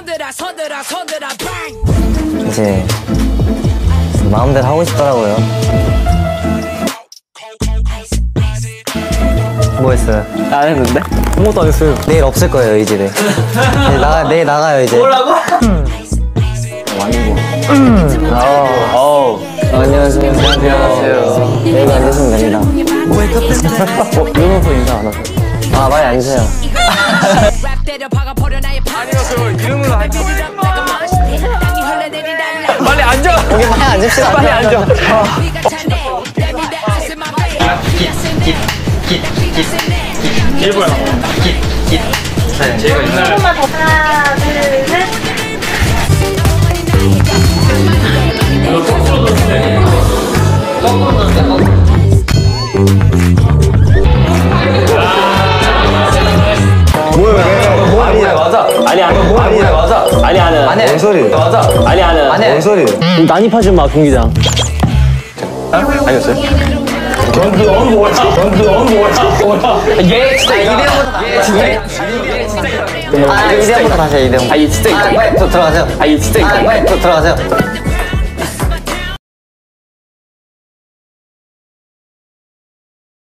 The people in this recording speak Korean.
이제 마음대로 하고 싶더라고요. 뭐 했어요? 안 했는데? 아무것도 안 했어요. 내일 없을 거예요, 이 집에. 내일 나가요, 이제. 뭐라고? 안녕하세요. 안녕하세요. 여기 앉으시면 됩니다. 이러면서 인사 안 하세요? 아, 많이 앉으세요. 이름으로 안 빨리 앉아! 여기 빨리 앉읍시다. 빨리 앉아. 일부야. 제가 옛날에 조금만 더. 하나, 둘, 셋. 아니야, 맞아. 아니, 아니야, 맞아. 아니, 안 해. 뭔 소리? 맞아. 아니, 안 해. 뭔 소리? 난입하지 마, 경기장. 아니었어요? 전두원 뭐야? 얘 진짜 아, 이대형부터 다시 해, 이대형. 얘 진짜 저 들어가세요. 얘 진짜 저 들어가세요.